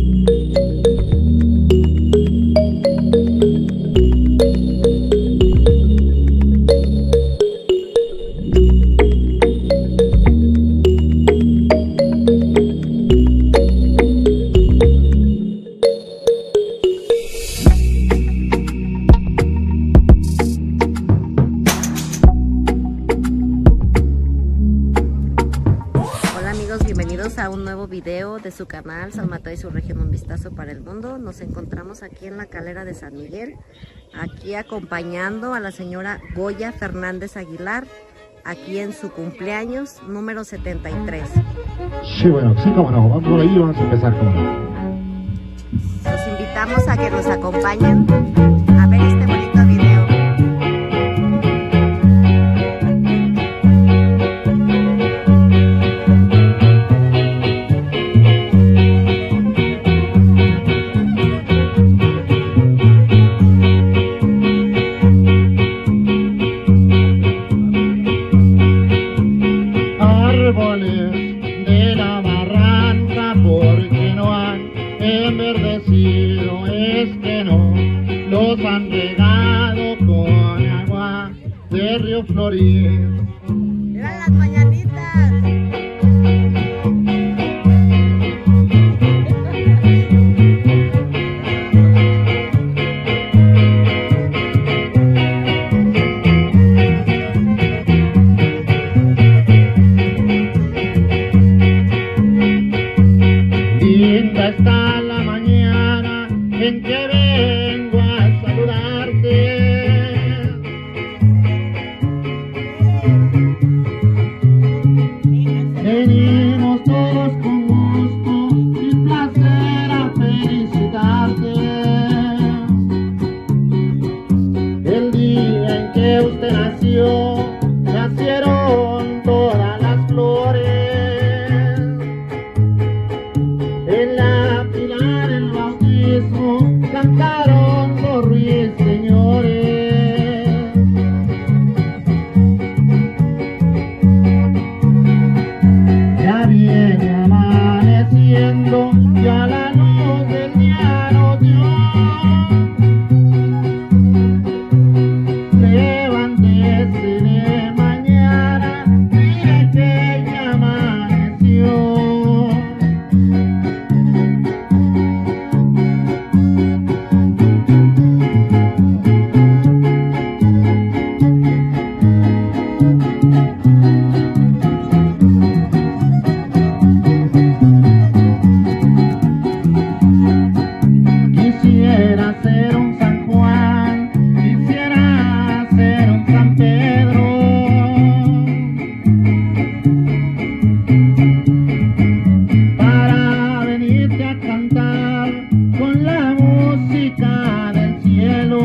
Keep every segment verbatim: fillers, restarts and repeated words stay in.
Bienvenidos a un nuevo video de su canal San Mateo y su región, un vistazo para el mundo. Nos encontramos aquí en la calera de San Miguel, aquí acompañando a la señora Goya Fernández Aguilar, aquí en su cumpleaños número setenta y tres. Sí, bueno, sí, cómo no, vamos por ahí y vamos a empezar con... Los invitamos a que nos acompañen a ver este bonito video. De la barranca porque no han enverdecido, es que no los han regado con agua de río Florido. ¡Mira las mañanitas! Linda está la mañana en que vengo a saludarte. Venimos todos con gusto y placer a felicitarte. El día en que usted nació, nacieron todas las flores. En la pila del bautismo cantaron los ruiseñores. Ya viene amaneciendo, ya la luz del día nos dio. Levántese de mañana, mire que ya amaneció. Quisiera ser un San Juan, quisiera ser un San Pedro, para venirte a cantar con la música del cielo.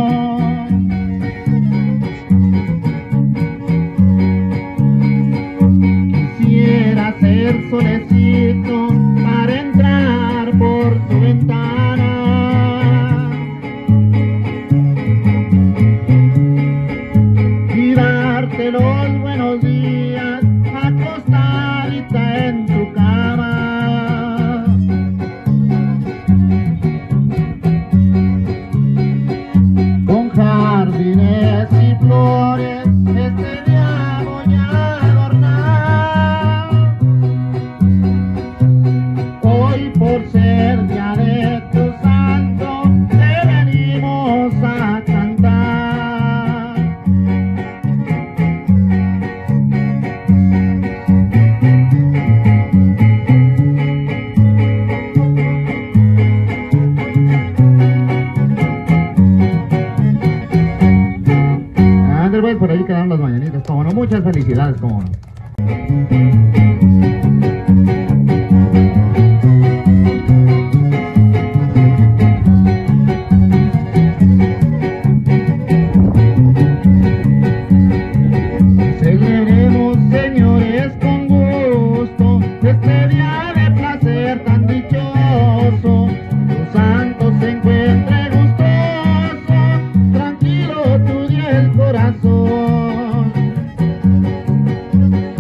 Quisiera ser solecito para entrar por tu ventana y darte los buenos días acostadita en tu cama. Con jardines y flores este día voy a adornar. Hoy por ser día de tu santo te venimos a cantar. Andrés, pues por ahí quedaron las mañanitas, como no, muchas felicidades, como no. Celebremos, señores, con gusto este día de placer tan dichoso. Tu santo se encuentre gustoso, tranquilo tu día el corazón.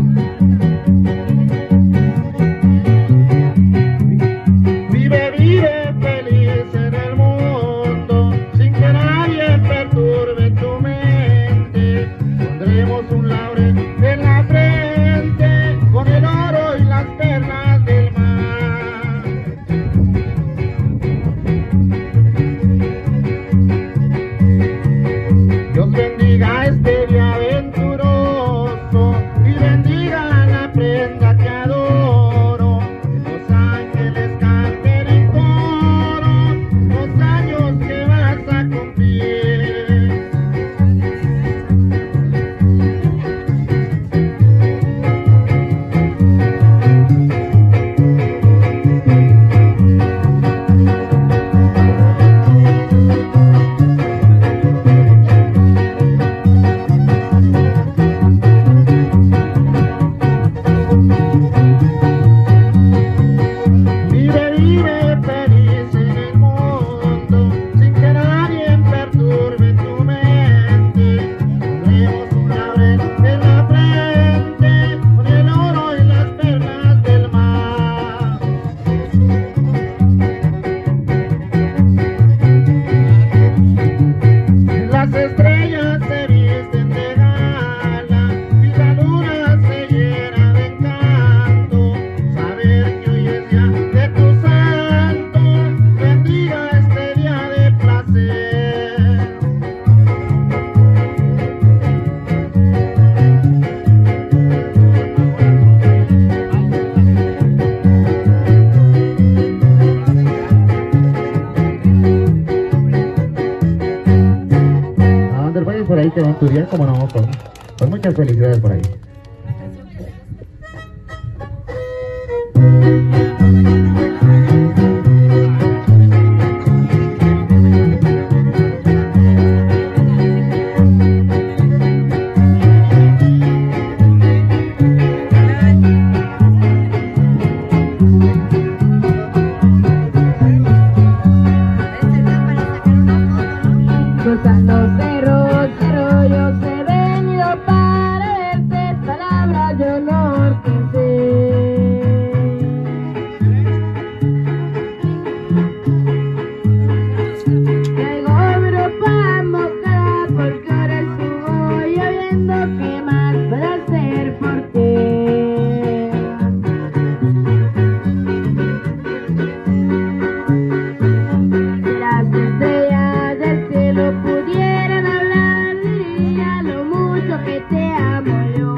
vive feliz en el mundo, sin que nadie perturbe tu mente. Pondremos un laurel en la frente, con el oro y las perlas del mar. Las estrellas se visten de gala y la luna se llena de encanto. Saber que hoy es día de tu santo, bendiga este día de placer. A donde vayas por ahí te va a tu día, como no, con, con muchas felicidades por ahí. Cruzan los cerros, arroyos, he venido para verte, palabras de honor que sé. Traigo ropa mojada porque ahora estuvo lloviendo, ¿qué más puedo hacer por ti? Si las estrellas del cielo pudieran hablar, diría lo mucho que te amo yo.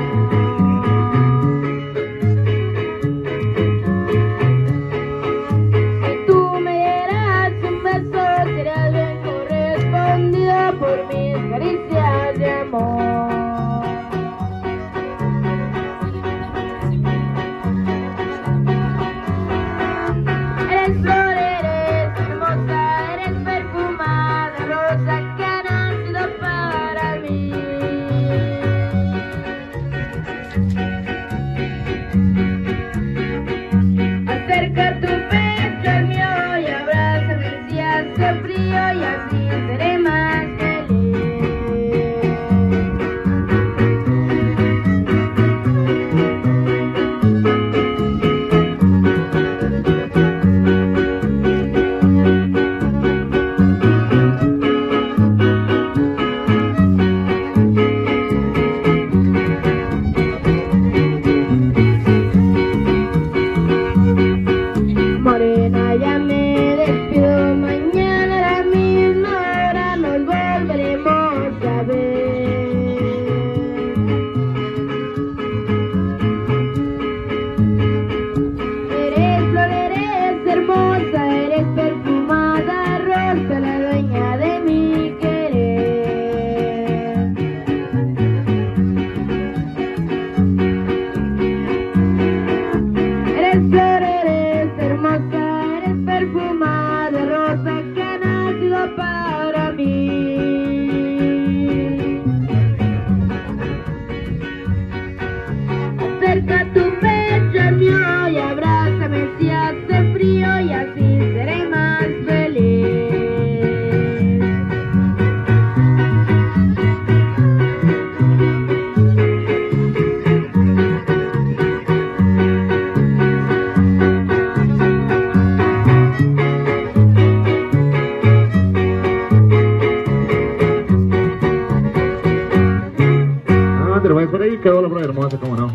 Si tú me dieras un beso, serías bien correspondido por mis caricias de amor. Eres flor, eres hermosa, eres perfumada rosa que ha nacido para mí. Acerca tu pecho al mío y abrázame si hace frío y así seré más feliz. Morena, ya me despido, mañana a la misma hora nos volveremos a ver. Eres flor, eres hermosa, eres perfumada rosa, la dueña de mi querer. Eres flor, eres hermosa, eres perfumada rosa que ha nacido para mí. Acerca tu pecho al mío y abrázame si hace frío y así seré más feliz. Ah, te lo vayas por ahí, quedó la flor hermosa, cómo no.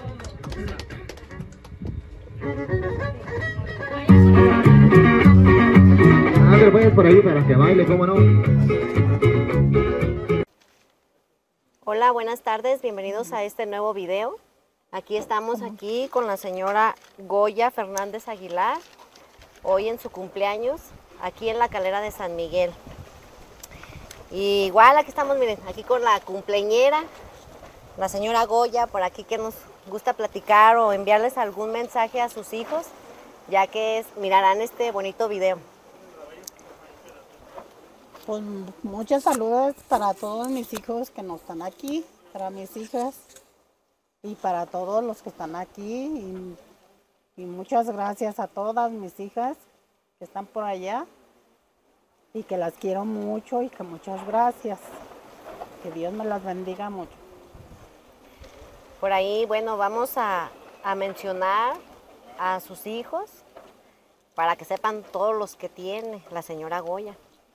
Ah, te lo vayas por ahí para que baile, cómo no. Hola, buenas tardes, bienvenidos a este nuevo video. Aquí estamos aquí con la señora Goya Fernández Aguilar, hoy en su cumpleaños, aquí en la Calera de San Miguel. Y igual aquí estamos, miren, aquí con la cumpleañera, la señora Goya, por aquí que nos gusta platicar o enviarles algún mensaje a sus hijos, ya que es, mirarán este bonito video. Pues muchas saludos para todos mis hijos que no están aquí, para mis hijas y para todos los que están aquí y, Y muchas gracias a todas mis hijas que están por allá y que las quiero mucho y que muchas gracias. Que Dios me las bendiga mucho. Por ahí, bueno, vamos a, a mencionar a sus hijos para que sepan todos los que tiene la señora Goya.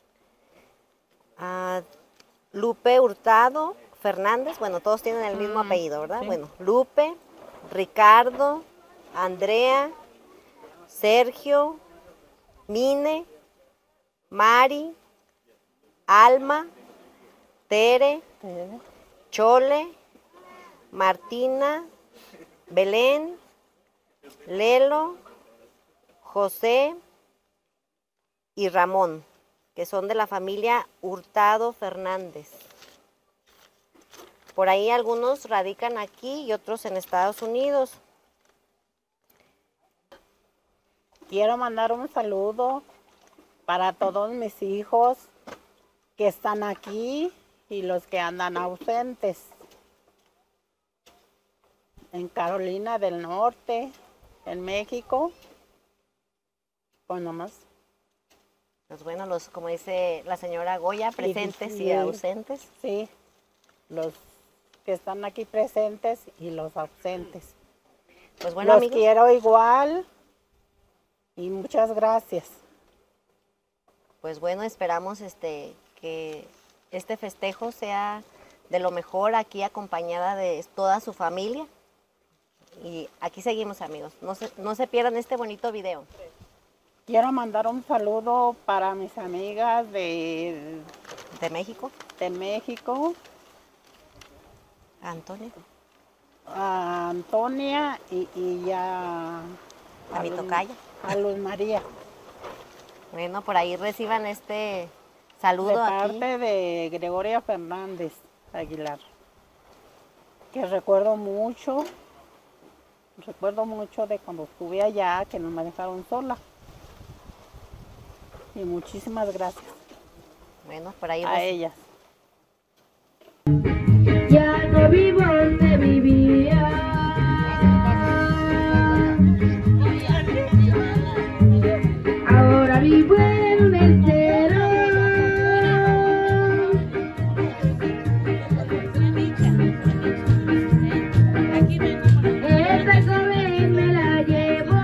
A Lupe Hurtado Fernández, bueno, todos tienen el mismo Mm, apellido, ¿verdad? sí. Bueno, Lupe, Ricardo, Andrea, Sergio, Mine, Mari, Alma, Tere, Tere. Chole, Martina, Belén, Lelo, José y Ramón, que son de la familia Hurtado Fernández. Por ahí algunos radican aquí y otros en Estados Unidos. Quiero mandar un saludo para todos mis hijos que están aquí y los que andan ausentes. En Carolina del Norte, en México, pues nomás. Pues bueno, los, como dice la señora Goya, presentes y, y- ausentes. Sí, los que están aquí presentes y los ausentes. Pues bueno, Los amigos, quiero igual y muchas gracias. pues bueno, esperamos este que este festejo sea de lo mejor, aquí acompañada de toda su familia. Y aquí seguimos, amigos. No se, no se pierdan este bonito video. Quiero mandar un saludo para mis amigas de, De México, de México, Antonio, a Antonia y, y a, a mi Luz- tocaya. a Luz María, Bueno, por ahí reciban este de saludo parte aquí. de Gregoria Fernández Aguilar, que recuerdo mucho, recuerdo mucho de cuando estuve allá, que nos manejaron sola. Y muchísimas gracias Bueno, por ahí a reci- ellas. Ya no vivo donde vivía. Ahora vivo en el cero. Esta joven me la llevo.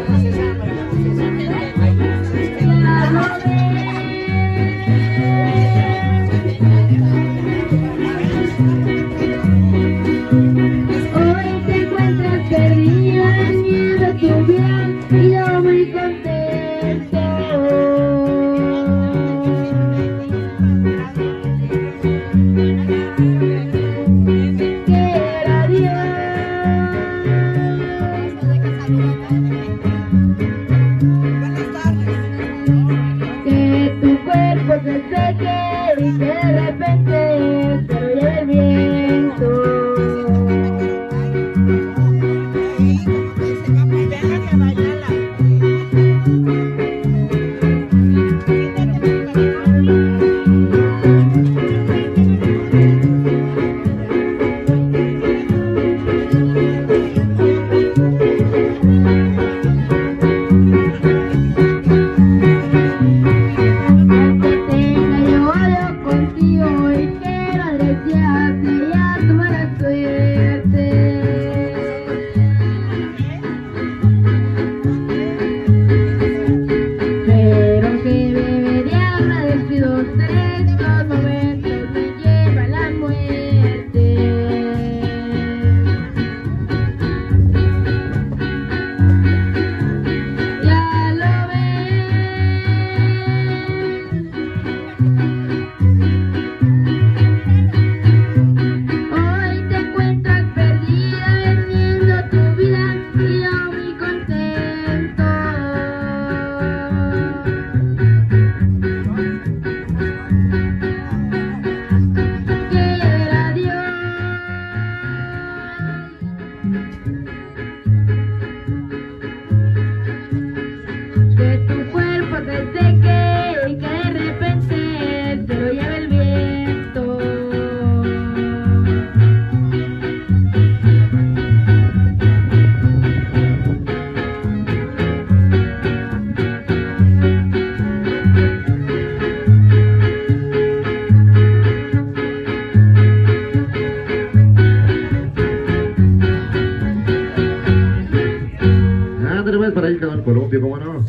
Para ir con el columpio, ¿cómo no?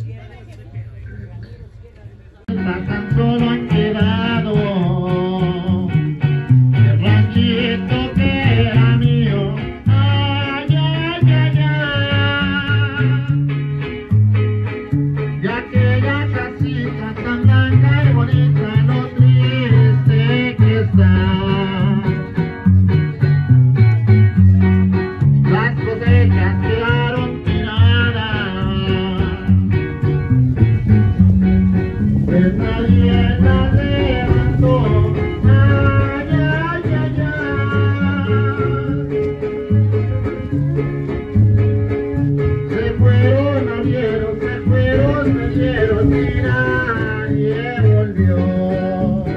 Tan solo han quedado el ranchito que era mío. Ay, ay, ay, ay. Y aquella casita tan blanca y bonita, lo triste que está. Las cosechas quedaron tiradas. Pues nadie la levantó. Ay, ay, ay, ay. Se fueron arrieros, se fueron arrieros y nadie volvió.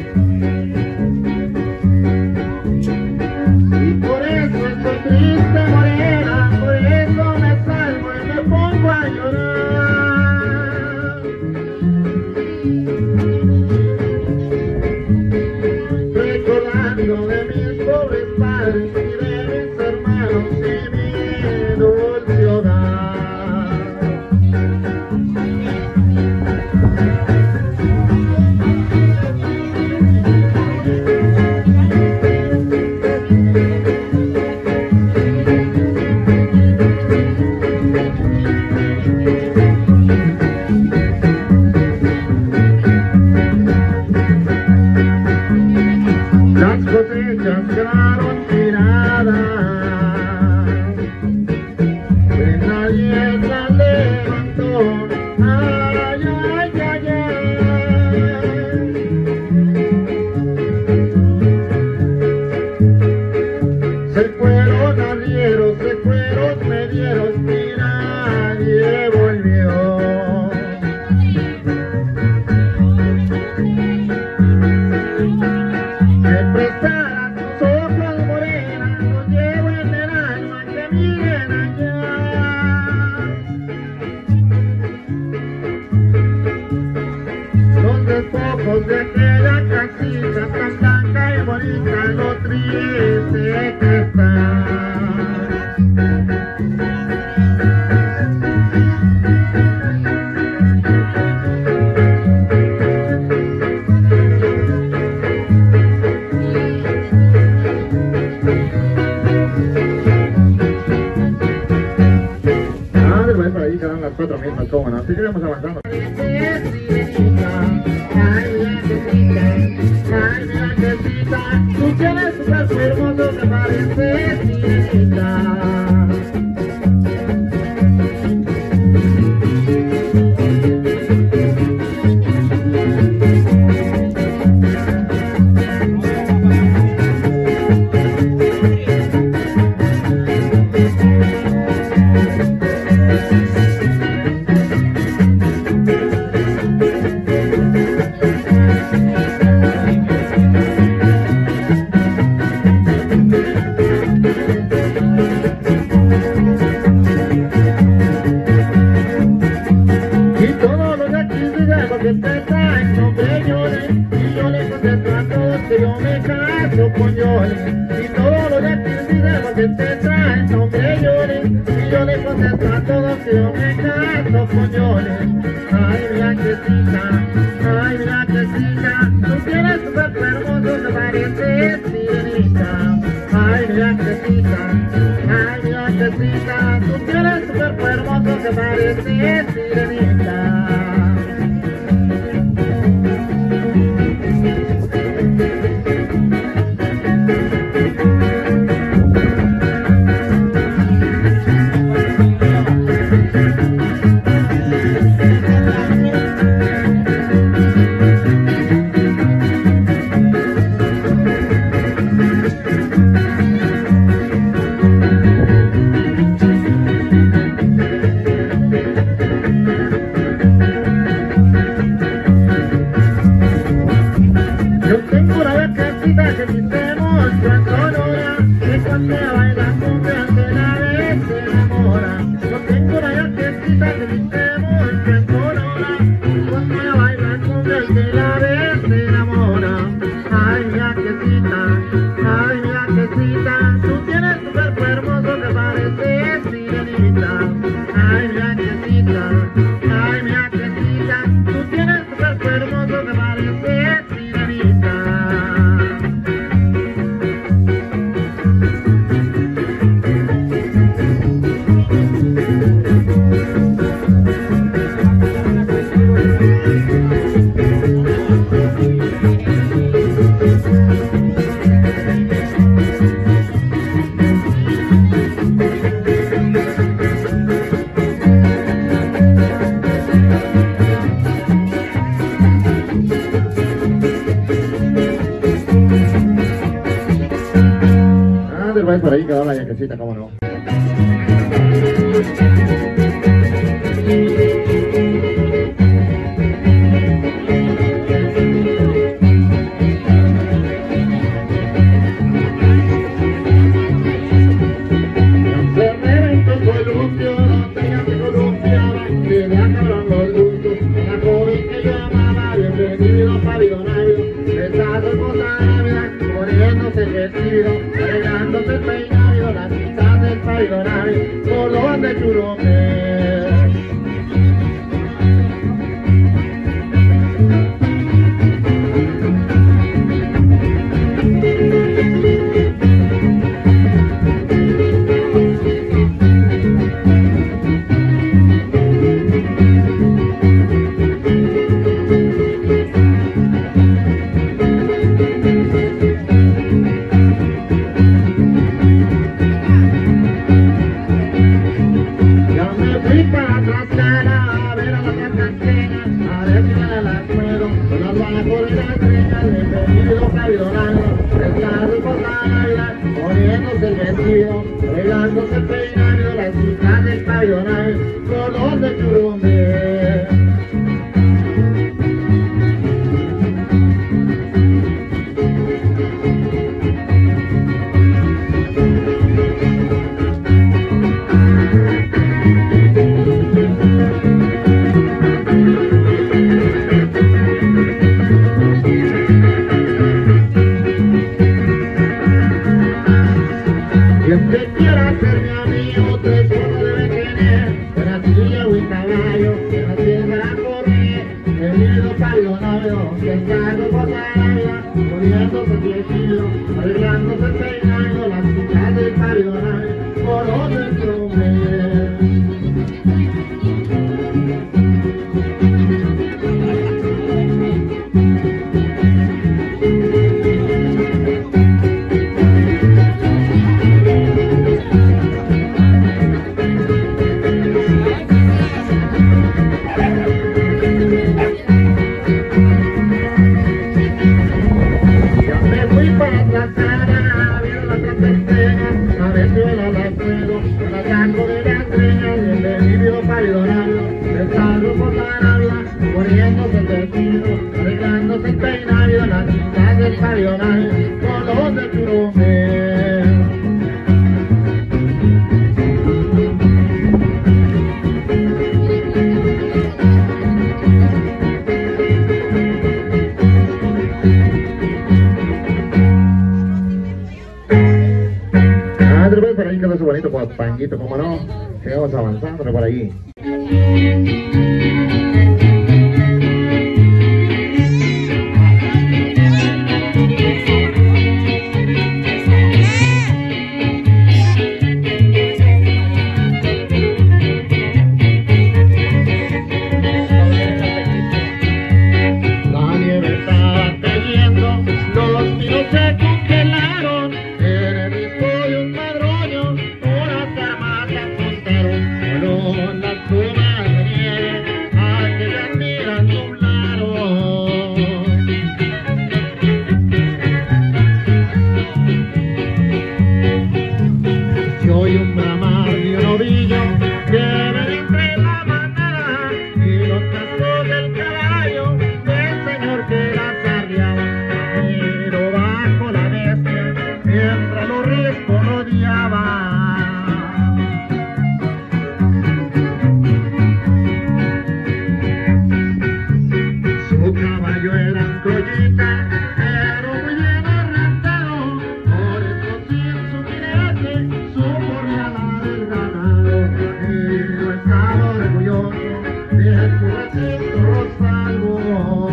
Y por eso estoy triste, morena, por eso me salgo y me pongo a llorar. Recordando de mis pobres padres y de mis hermanos y mi dulce hogar. Las cosechas quedaron tiradas, pues nadie las levantó. Ay, ay, ay, ay. Se fueron arrieros, se fueron medieros y nadie volvió. Me prestaran tus ojos, morena, los llevo en el alma, que miren allá. Los despojos de aquella casita tan blanca y bonita, lo triste que está. cuatro mismas, cómo no, así que vamos avanzando. Tú tienes un cuerpo hermoso que parece sirenita. Y todos los de aquí diremos que te traen sombrerones. Y yo le contesto a todos que yo me caso coñones. Ay, mira que cita, ay, mira que cita. Tú tienes un cuerpo hermoso que parece sirenita. Ay, mira que cita, ay, mira que cita. Tú tienes un cuerpo hermoso que parece sirenita. Por ahí quedó la yaquecita, cómo no. Solo de Churumbe. Arreglándose el peinado, las chicas del pabellonal, color de Churumbe. Quien te quiera ser mi amigo, tres cosas debe tener: una silla o un caballo, una tienda a correr, venido pabellonado, pescado por la vida, poniéndose el vestido, arreglándose el peinado, las chicas del pabellonado, color del Churumbe. poniéndose el vestido, arreglándose el peinado, las chicas del pavional, con los de Turumé. Por ahí quedó su bonito panguito, como no, sigamos avanzando por ahí. La nieve está cayendo, los pinos se congelaron en el disco de un madroño, horas armas al frontero, con las plumas de nieve, aquellas miras nublaron. Se oye un bramar de un ovillo que ven entre la manada y los cascos del caballo del señor que las arriaba. Pero bajo la bestia, mientras los riscos rodeaban. Su caballo era un collita, pero muy bien arrancado, por eso sin su jinete supo la del ganado. Y no estaba orgulloso de su recinto Rosalvo.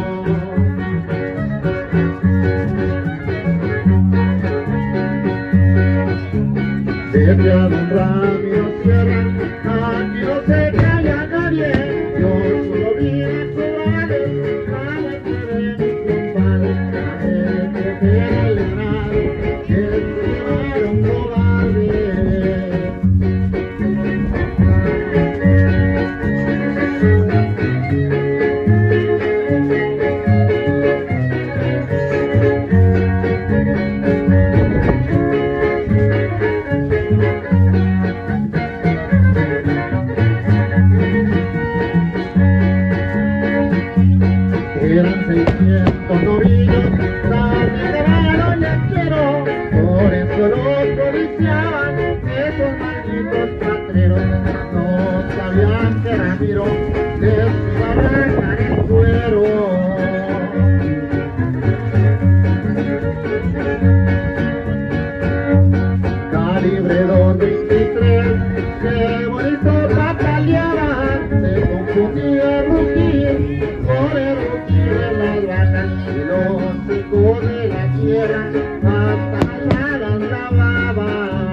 Desde a don Ramiro Sierra, aquí no se calla nadie, yo solo vi a Sobales, la muerte de mis compadres, la gente que era el ganado, que se llevaron cobardes. Eran seiscientos novillos, también de varón les quiero, por eso los codiciaban esos malditos patreros. No sabían que Ramiro les iba a arrancar el cuero. Calibre dos veintitrés, qué bonito pataleaban, se confundía el rugir con el rugir de las vacas y los hijos de la tierra hasta allá las lavaban.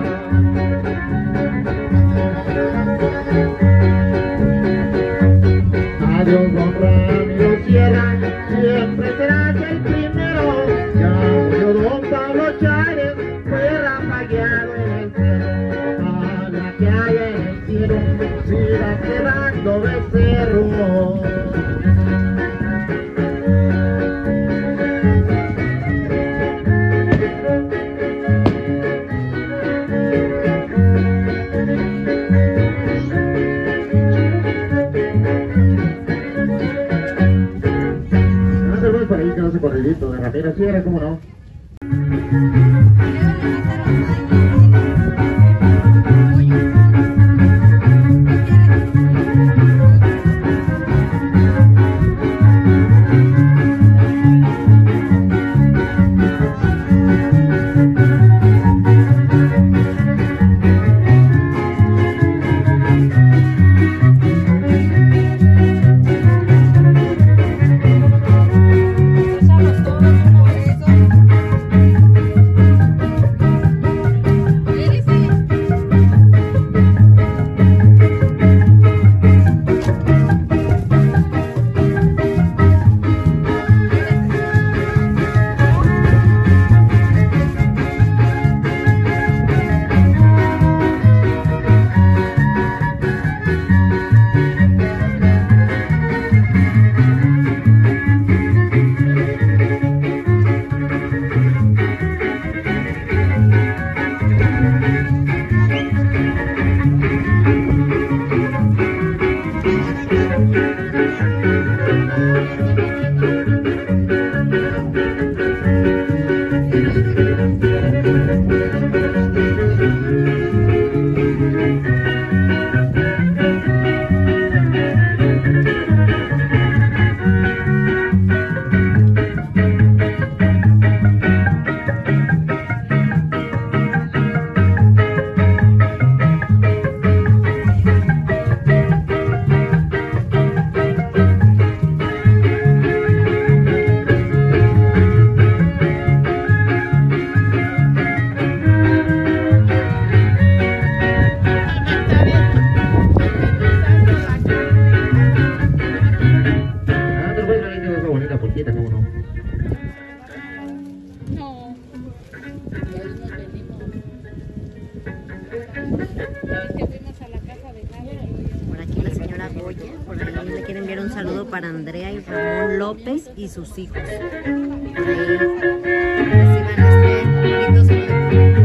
Adiós don Ramiro Sierra, siempre serás el primero, ya murió don Pablo Chávez, fue rafagueado en el cielo, ojalá que haya en el cielo, siga cerrando becerros. Por ahí quedó ese corridito de Ramiro Sierra, ¿cómo no? le quiero enviar un saludo para Andrea y Ramón López y sus hijos. Por ahí reciban este bonito saludo.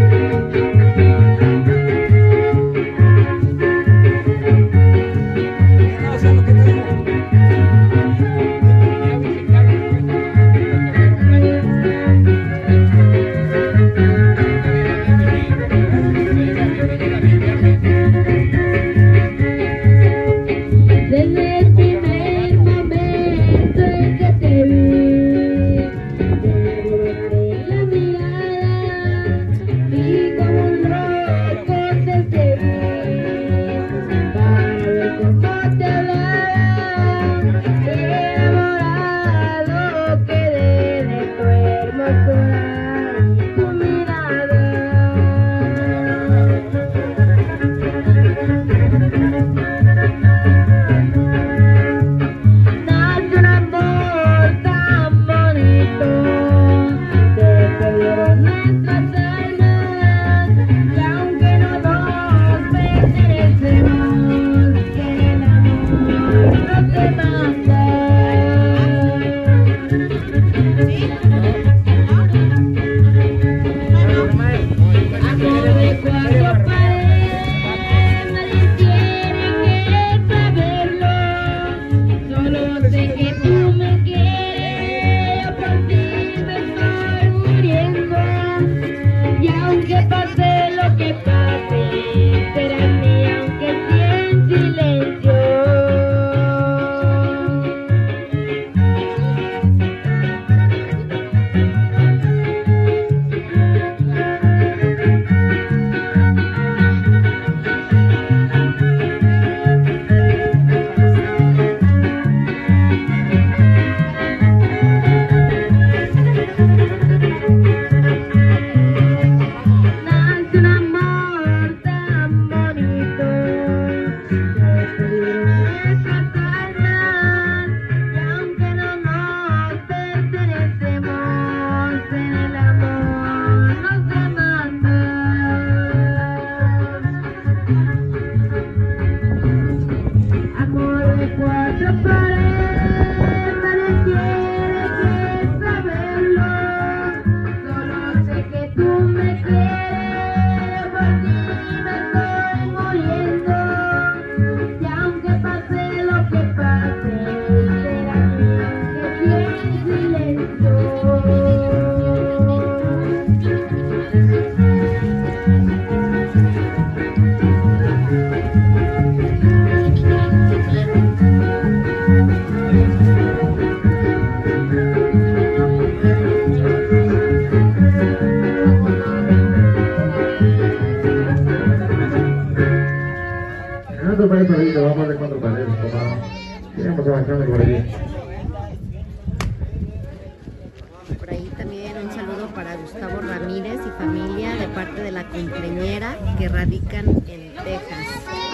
Por ahí también un saludo para Gustavo Ramírez y familia de parte de la cumpleañera que radican en Texas.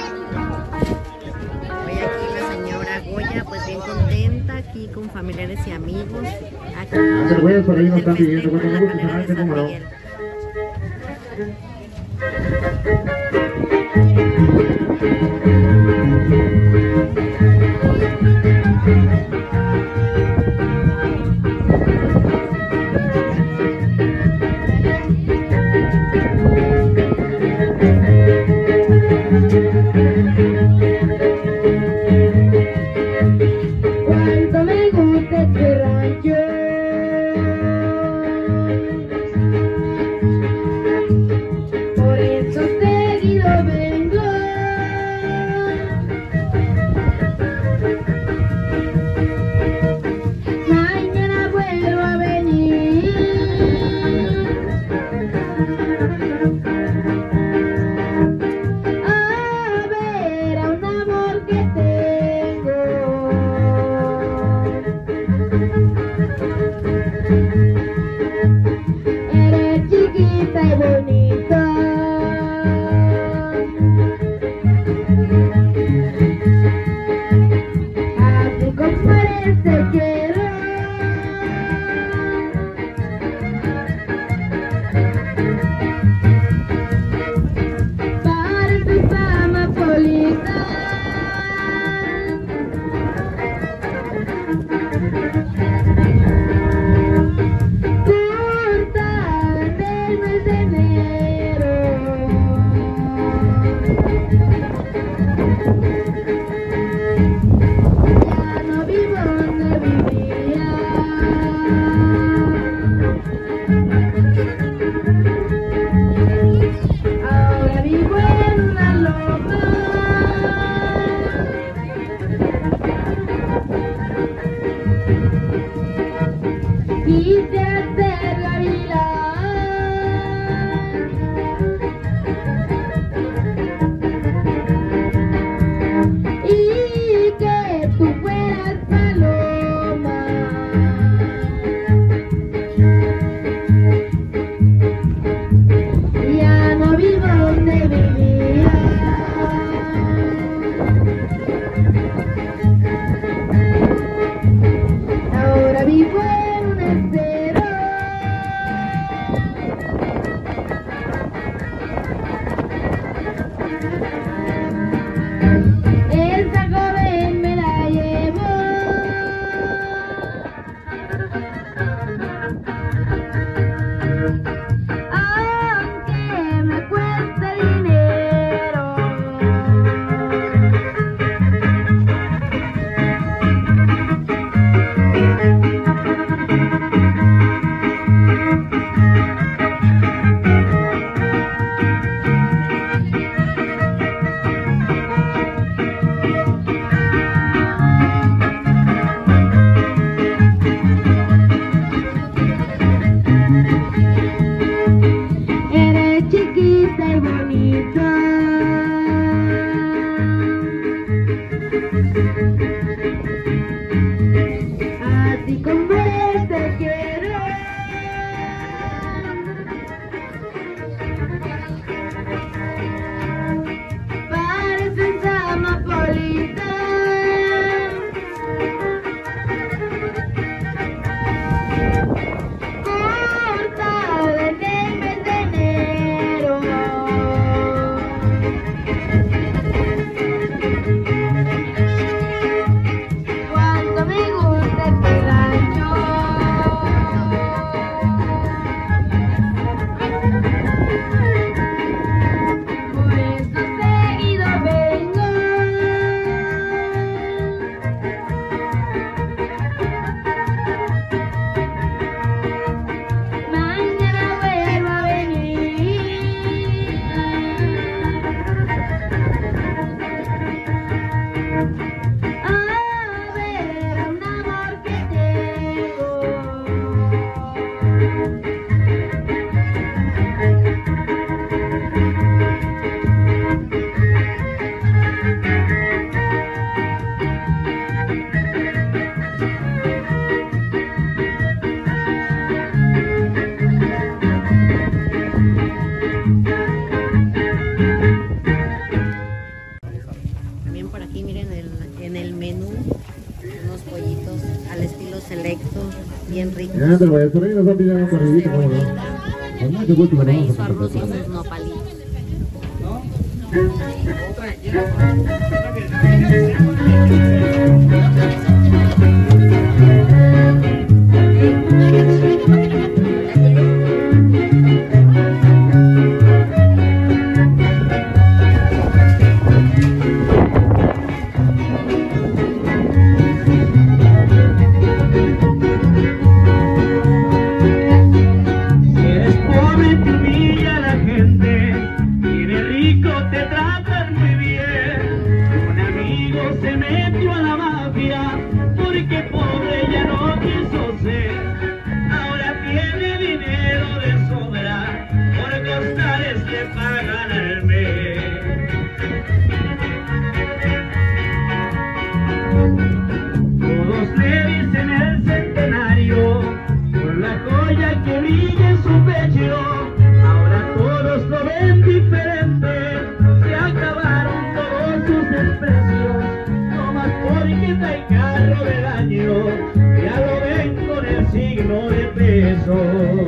Hoy aquí la señora Goya pues bien contenta aquí con familiares y amigos. Aquí Cervezas por ahí nos están pidiendo, en la cuando calera de San Miguel. Cuánto me gusta este rancho, por eso seguido vengo. Mañana vuelvo a venir a ver a un amor que tengo. Eres chiquita y bonita, así como eres te quiero. Para tu fama polita, bien rico. Ya, pero vaya, por ahí nos va a pillar una corridita, ¿cómo no? Con mucho gusto, Puré bueno, y su vamos a arroz y compartir. sus nopalitos. Eres pobre, te humilla la gente, y eres rico, te tratan muy bien. Un amigo se metió a la mafia, porque pobre ya no quiso ser. Ahora tiene dinero de sobra, por costales le pagan al mes. Todos le dicen el centenario, por la joya que brilla en su pecho. Ahora todos lo ven diferente, se acabaron todos sus desprecios. No más porque trae carro del año, ya lo ven con el signo de peso.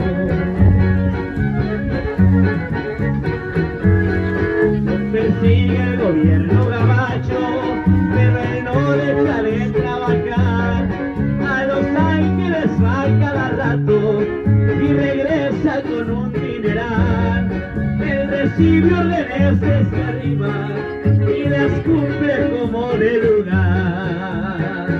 Los persigue el gobierno gabacho, pero él no deja de trabajar. recibe órdenes desde arriba y las cumple como de lugar.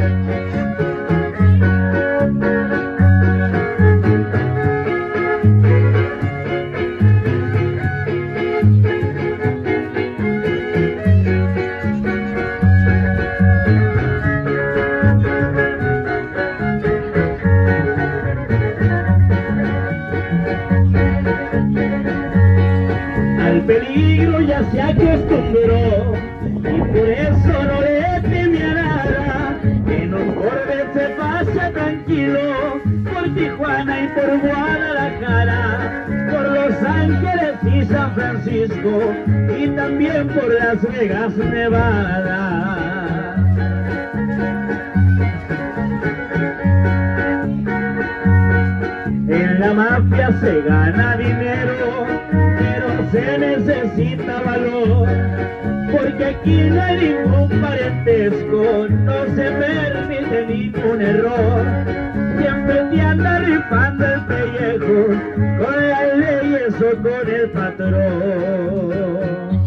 Al peligro ya se acostumbró y por eso no le teme a nada. En un Corvette se pasa tranquilo por Tijuana y por Guadalajara, por Los Ángeles y San Francisco y también por Las Vegas, Nevada. En la mafia se gana dinero, pero se necesita valor, porque aquí no hay ningún parentesco, no se permite ningún error. Siempre te anda rifando el pellejo con las leyes o con el patrón.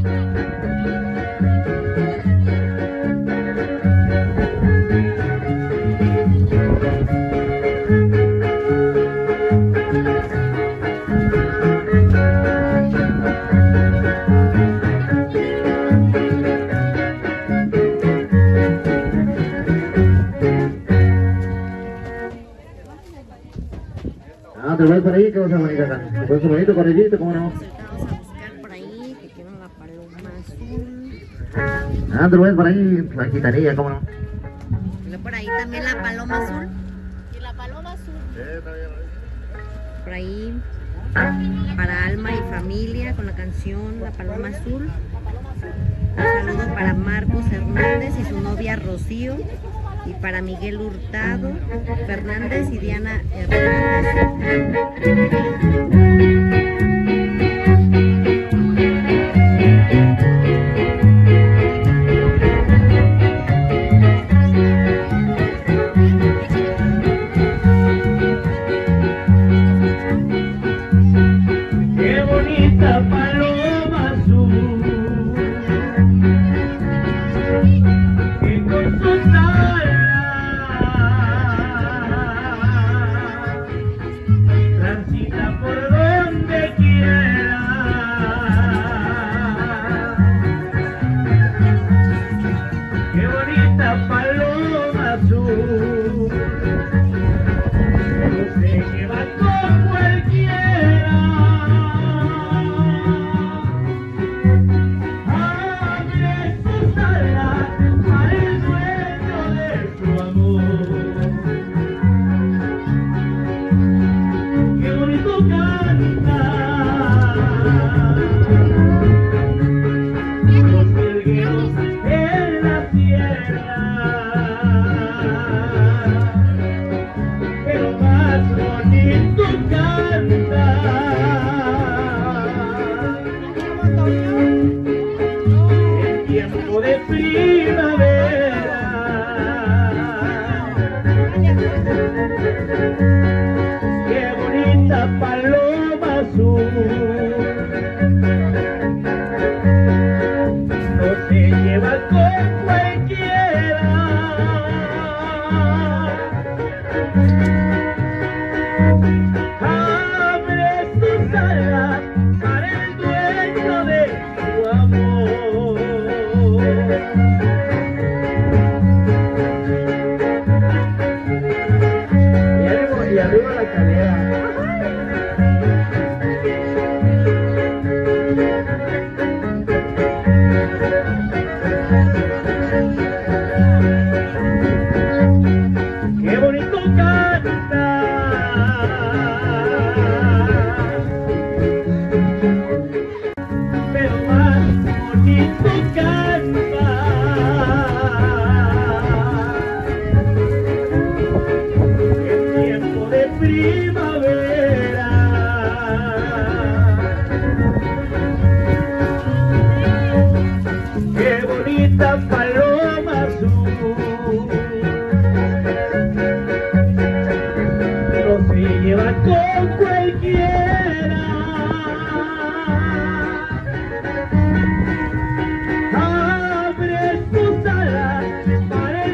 Ah, te voy por ahí, que va a ser bonito acá. Pues bonito, corridito, ¿cómo no? Vamos a buscar por ahí que quiero la paloma azul. Ah, te voy por ahí, la quitanilla, ¿cómo no? Quiero por ahí también la paloma azul. Y la paloma azul. Por ahí para Alma y familia con la canción La Paloma Azul. Un saludo para Marcos Hernández y su novia Rocío. Y para Miguel Hurtado Fernández y Diana Hernández. Qué bonita paloma azul, que con sus transita por donde quiera. Qué bonita paloma azul, no se lleva con cualquiera. Abre sus alas al dueño de su amor. Qué bonito canta los jilgueros en la sierra, pero más bonito canta en tiempo de primavera. Qué bonita paloma azul, no se lleva con cualquiera. Abre sus alas para el dueño de su amor. Qué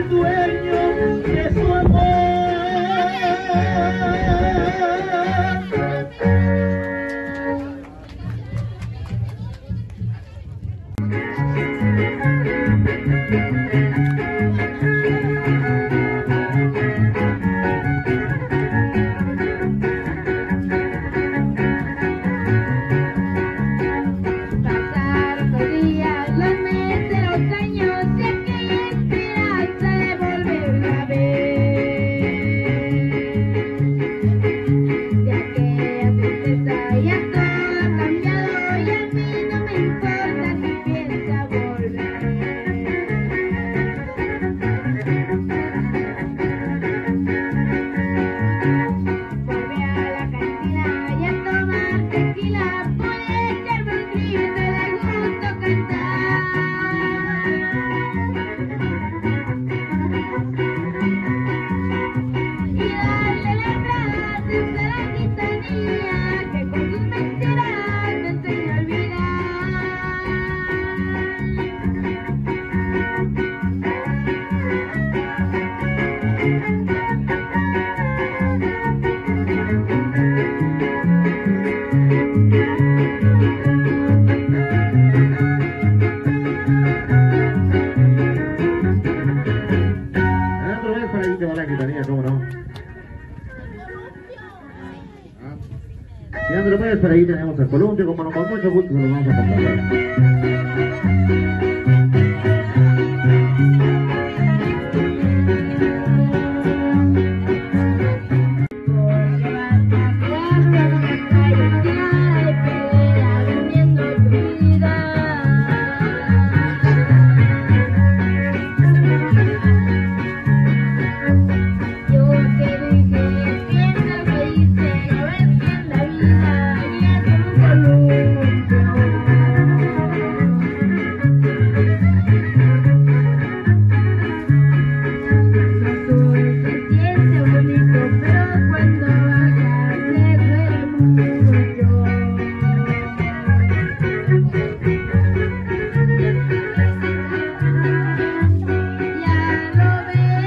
dueño de su amor. Pasaron los días, los meses, los años, y aquella esperanza de volverla a ver. De aquella tristeza ya todo ha cambiado y a mí no me importa si piensa volver. Volví a la cantina y a tomar tequila, pude echarme un grito de gusto cantar. Y darle las gracias a la gitanía que con sus mentiras me enseñó a olvidar. Otra vez por ahí que va la gitanía, ¿cómo no? Y otra vez por ahí tenemos el columpio, como no, con mucho gusto se lo vamos a complacer. Porque vas a quedarte con la calle tirada de pedera vendiendo tu vida. Yo te dije, piensa lo que dice, no ves que en la vida y es un columpio. Azul se siente bonito, pero cuando bajas se duele mucho. Ya lo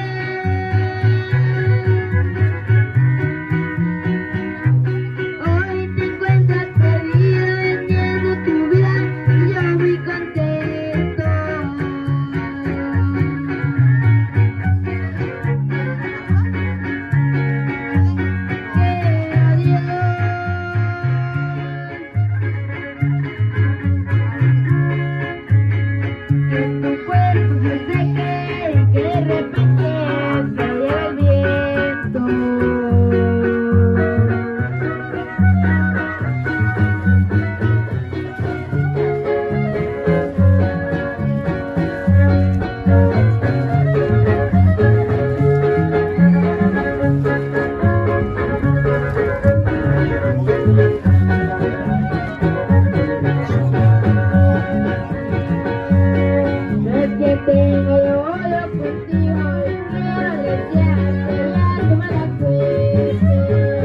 ves. Hoy te encuentras perdido vendiendo tu vida y yo muy contento. Que tu cuerpo se seque y que de repente se lleve el viento. Es que tengo yo odio contigo y quiero desearte la que mala suerte.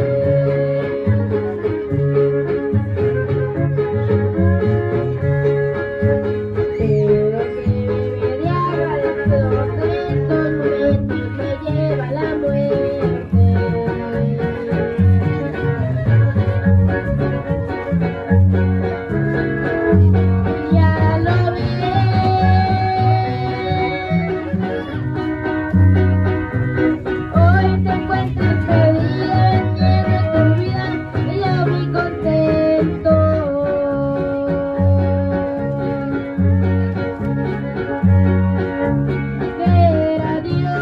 Pero que me mediaba de todos estos momentos me lleva a la muerte. Ya lo veré. Hoy te encuentras perdida vendiendo tu vida y yo muy contento. Ver a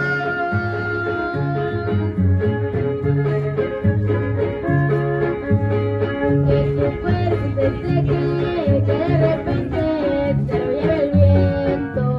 Dios. Que tu cuerpo se seque, que de repente se lo lleve el viento.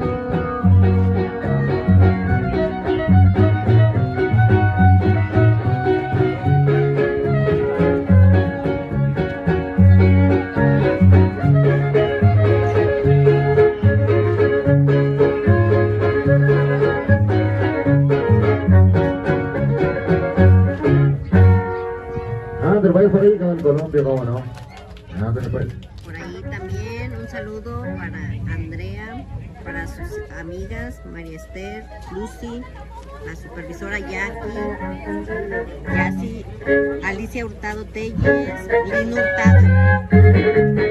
Ándale, vaya por ahí que va el columpio, ¿cómo no? Ándale, pues. Por ahí también un saludo para Andrea para sus amigas, María Esther, Lucy, la supervisora Jackie, Yassi, Alicia Hurtado Telles, Lynn Hurtado.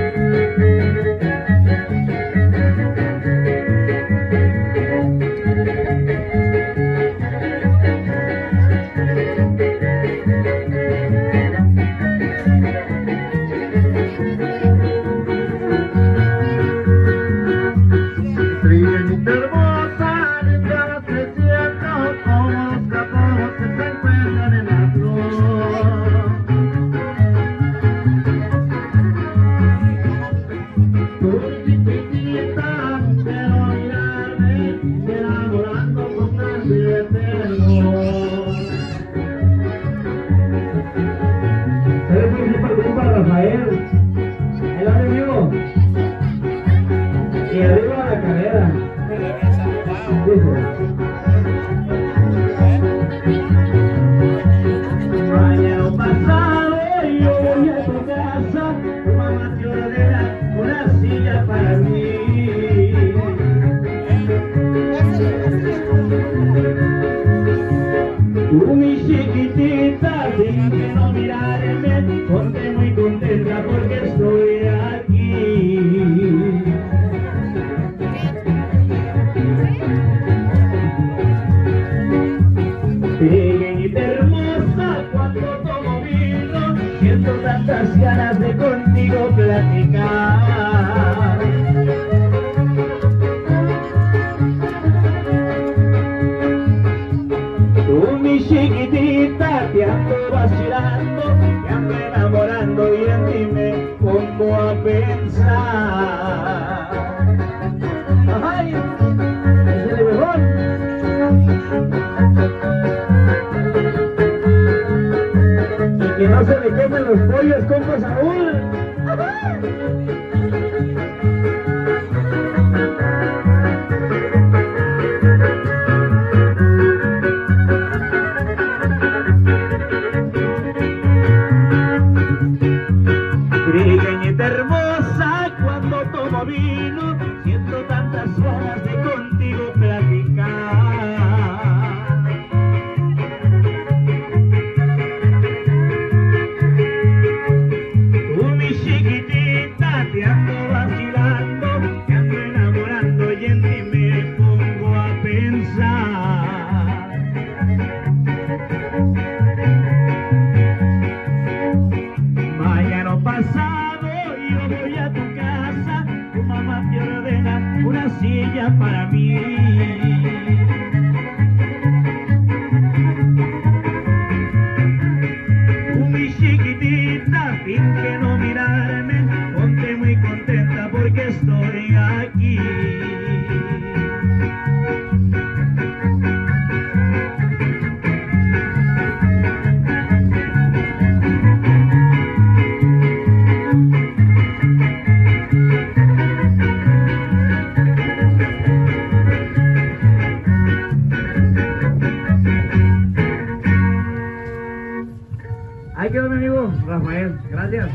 Ahí quedó mi amigo Rafael, gracias.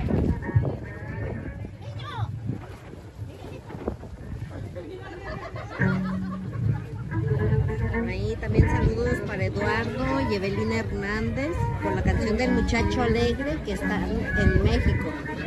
Por ahí también saludos para Eduardo y Evelina Hernández por la canción del Muchacho Alegre que está en México.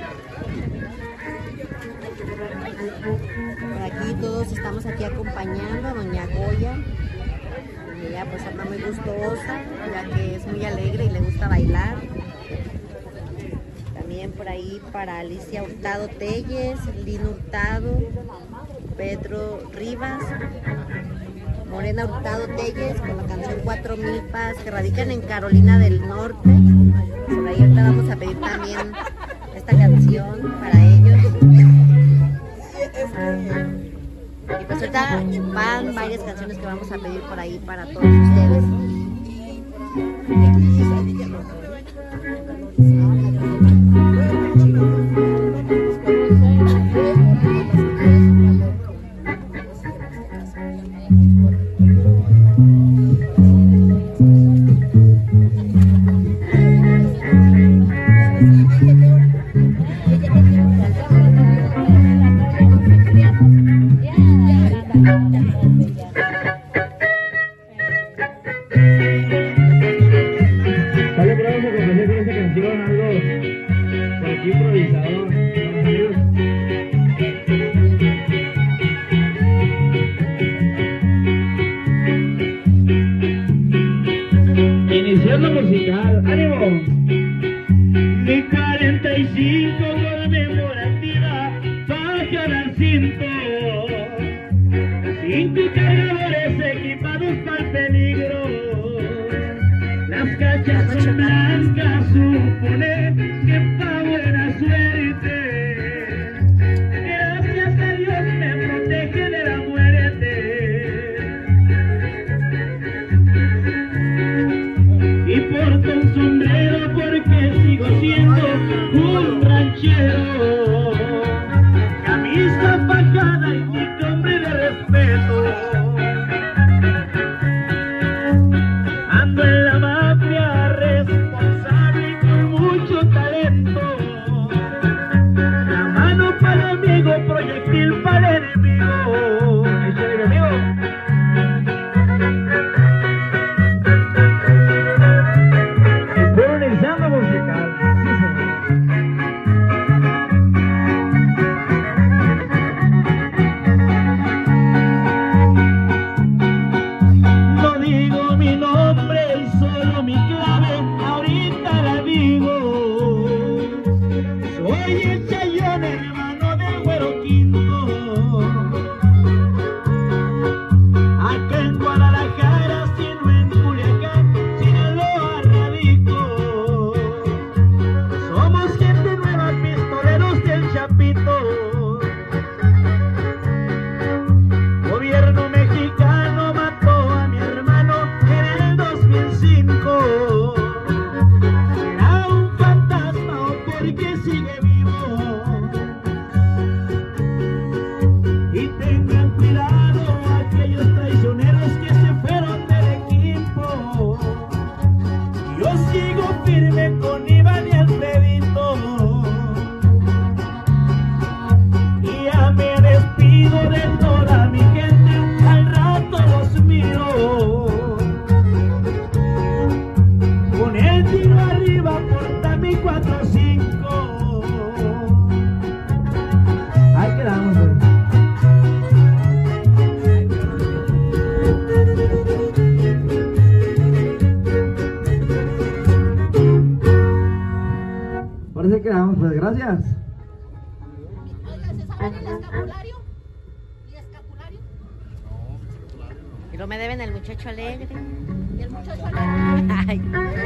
Por aquí todos estamos aquí acompañando a Doña Goya. Ella pues anda muy gustosa, ya que es muy alegre y le gusta bailar. También por ahí para Alicia Hurtado Telles, Lino Hurtado, Pedro Rivas, Morena Hurtado Telles con la canción Cuatro Milpas, que radican en Carolina del Norte. Por ahí ahorita vamos a pedir también esta canción para ellos. Y pues ahorita van varias canciones que vamos a pedir por ahí para todos ustedes. Yeah. Iniciando musical, ánimo. Mi cuarenta y cinco conmemorativa, baja al cinto. Cinco cargadores equipados para el peligro. Las cachas son blancas, supone que pa' buena suerte. Gracias a Dios me protege de la muerte. Y porto un sombrero porque sigo siendo un ranchero. Camisa fajada y mi nombre de respeto. Ando en la mafia responsable y con mucho talento. La mano para el amigo, proyectil para el enemigo. ¿Echa el enemigo? Iniciando musical, sí señor. No digo mi nombre y solo mi clave, ahorita la digo. Soy el Chayón, hermano del Güero Quinto. Acá en Guadalajara, sino en Culiacán, Sinaloa radico. Somos gente nueva, pistoleros del Chapito. Gobierno mexicano mató a mi hermano en el dos mil cinco. Será un fantasma o porque sigue vivo. Y tengan cuidado aquellos traicioneros que se fueron del equipo. Yo sigo firme con Iván y Alfredito. Y ya me despido de toda mi gente, al rato los miro. Con el tiro arriba, porta mi cuatro cinco. Ahí quedamos, güey. Parece que quedamos, pues gracias. Oiga, ¿se saben el escapulario? ¿Y escapulario? Y no me deben el muchacho alegre. ¿Y el muchacho alegre? Ay.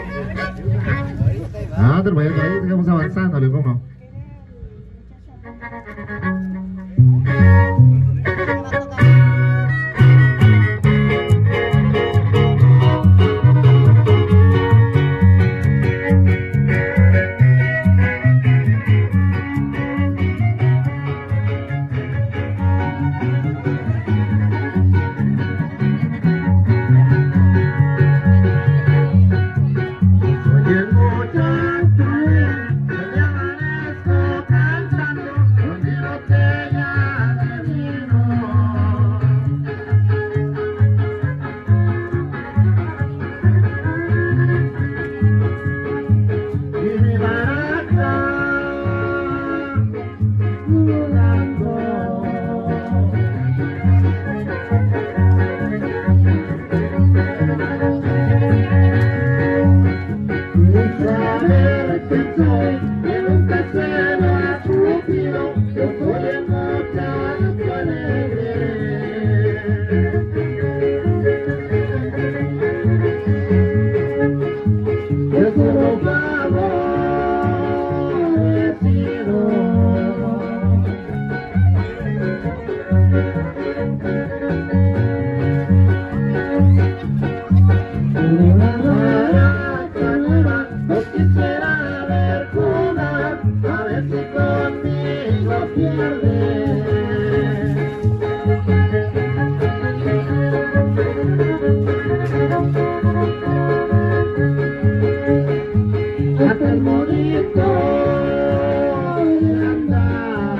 Ah, pero vaya que ahí sigamos avanzando, ¿le cómo? Soy el muchacho, me amanezco cantando con mi botella de vino. Y mi baraja jugando. Y saber que soy, que nunca se lo ha sufrido, yo soy el muchacho alegre. Yo solo no quisiera ver jugar, a ver si conmigo pierde. Hasta el monito de andar.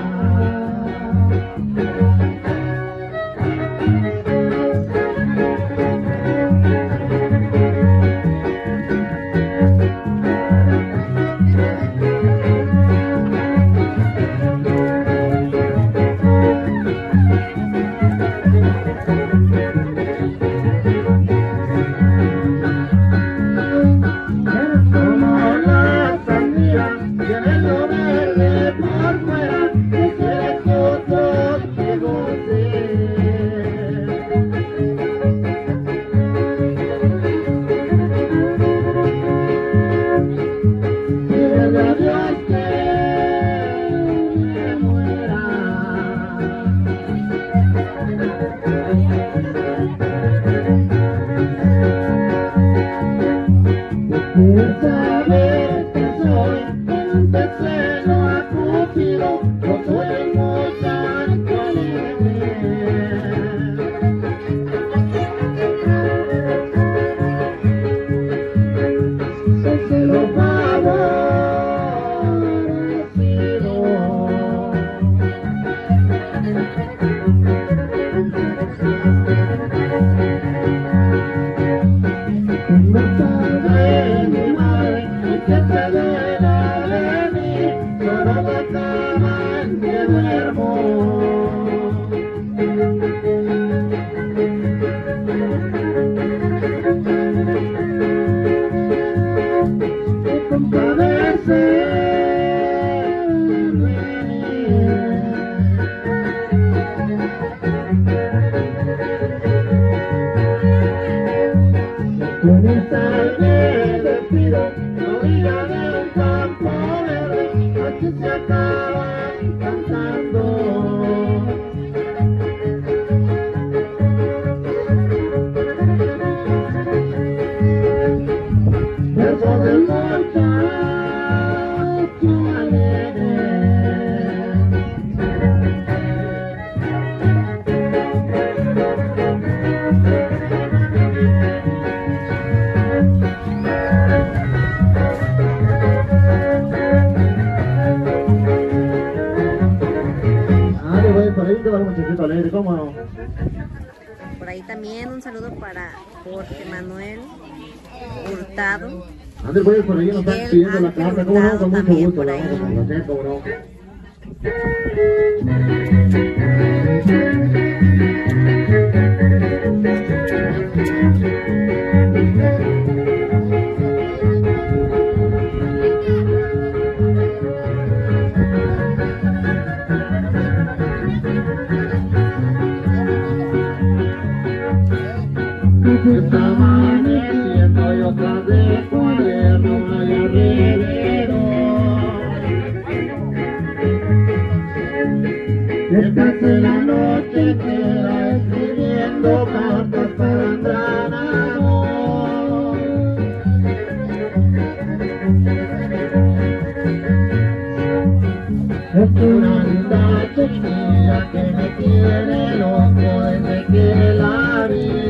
Con esta me despido, orilla de un campo verde, aquí se acaba cantando. Verso del muchacho alegre. Por ahí te va un muchachito alegre, ¿cómo no? Por ahí también un saludo para Jorge Manuel Hurtado. Andrés, pues por ahí nos están Miguel pidiendo la Ángel carta, ¿cómo no? Hurtado Con mucho también gusto, por la ahí. vamos a complacer, ¿cómo no? Está amaneciendo y otra vez cuaderno hay alrededor. Estás en la noche queda escribiendo cartas para un gran amor. Es una linda chiquilla que me tiene loco desde que la vi.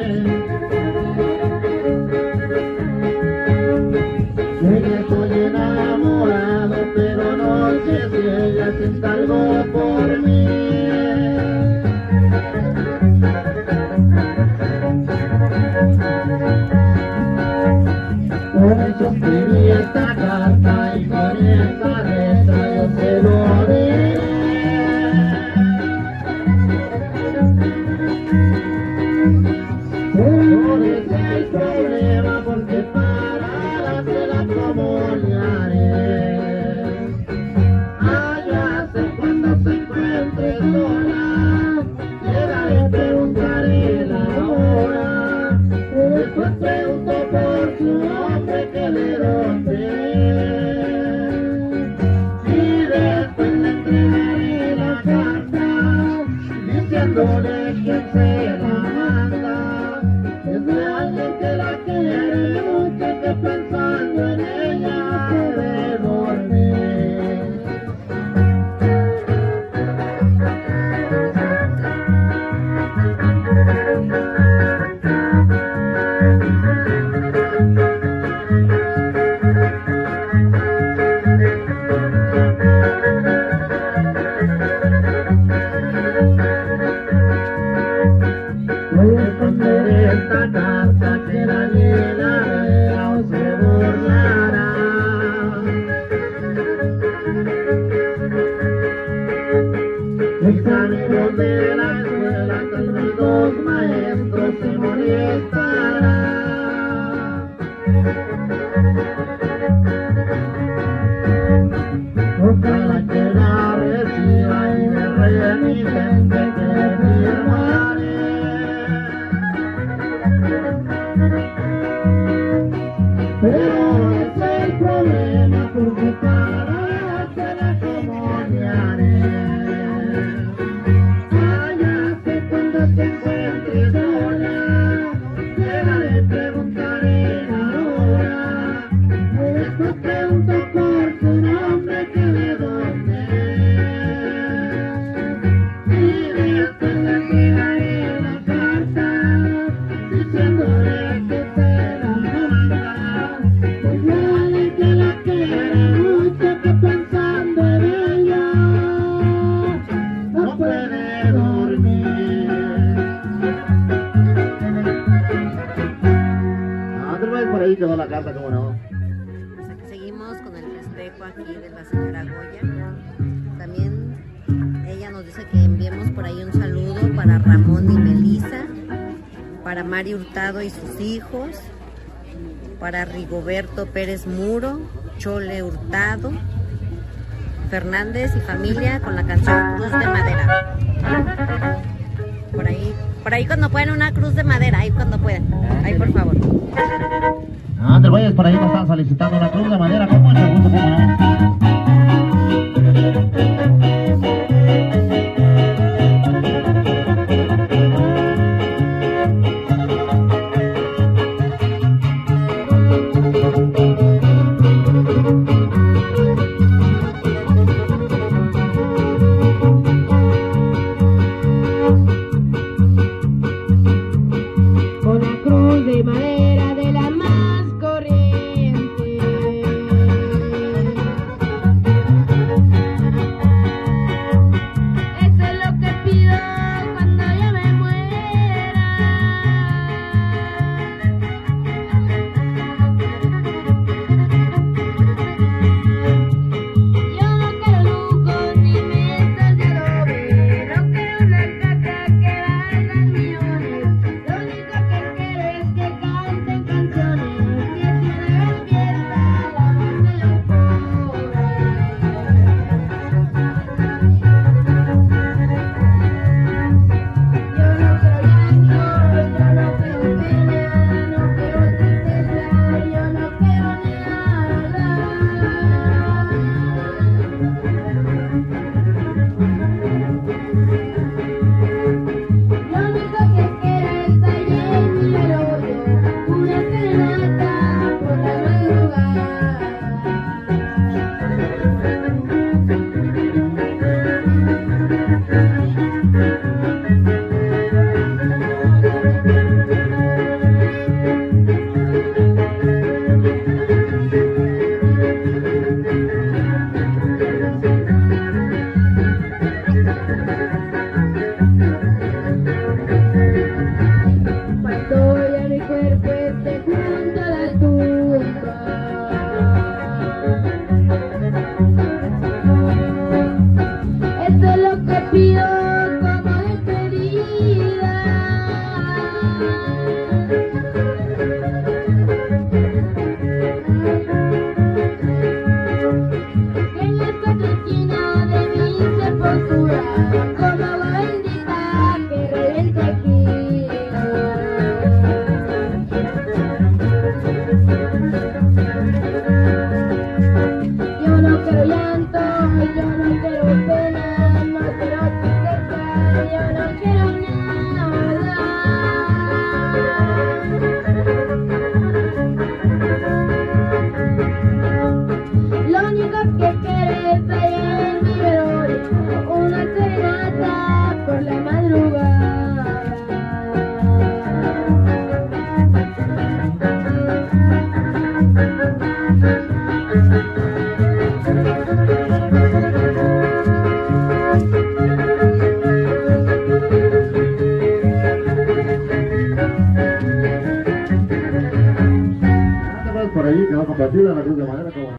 Estoy enamorado, pero no sé si ella siente algo por mí. Por eso escribí esta carta y con esta letra yo se lo diré. Por ese es el problema, porque para como le haré. Allá sé cuando se encuentre sola, llegaré y preguntaré la hora. Después pregunto por su nombre que le dónde. Y después le entregaré la carta, diciéndole que se la manda. Es de alguien que la quiere mucho, que pensando en ella puede dormir. Voy a esconder esta carta que la llenaré o se burlará. Mis amigos de la escuela, tal vez dos maestros se molestarán. Ojalá que la reciba y me ría mi gente que firmaré. Pero ese es el problema, porque para hacerla como le haré. Allá sé cuando se encuentre sola, llegaré y preguntaré la hora. Después pregunto por su nombre que de dónde. Y después le entregaré la carta, diciéndole que se la manda. Pues no alguien que la quiere mucho, que pensando en ella no puede dormir. Otra vez por ahí quedó la carta, ¿cómo no? Pues aquí seguimos con el festejo aquí de la señora Goya. También ella nos dice que enviemos por ahí un saludo para Ramón y Melissa, para Mari Hurtado y sus hijos, para Rigoberto Pérez Muro, Chole Hurtado, Fernández y familia con la canción Cruz de Madera. Por ahí Por ahí cuando puedan una cruz de madera, ahí cuando puedan. Ahí por favor. No te vayas, por ahí me están solicitando una cruz de madera con mucho gusto, cómo no. Una cruz de madera de la más corriente. Eso es lo que pido cuando yo me muera. Yo no quiero lujos ni mesas de adobe, no quiero una casa que valga millones. Lo único que quiero es que canten canciones, que si una gran fiesta la banda lo cobra. Yo no quiero llanto, yo no quiero pena, no quiero tristeza, yo no quiero nada. Lo único que quiero es allí en mi velorio, una serenata por la madrugada. Cuando ya mi cuerpo esté junto a la tumba, eso es lo que pido como despedida. Que en las cuatro esquinas de mi sepultura, como agua bendita que reviente aquí. Yo no quiero llanto, yo no quiero pena, no quiero tristeza, yo no quiero nada. Lo único que quiero es allá en mi velorio, una serenata por la madrugada. No te vayas por ahí, que va a compartir la cruz de madera, cómo no.